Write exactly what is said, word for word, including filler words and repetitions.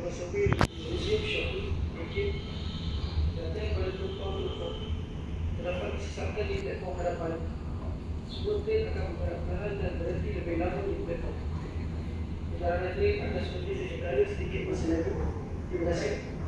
persevere in the same shop, okay, datang pada tumpang tumpang terdapat kesesakan di platform hadapan. Semua train akan berperlahan dan berhenti lebih lama di platform. Perjalanan train akan seperti sekedar sedikit masa lagi. Terima kasih.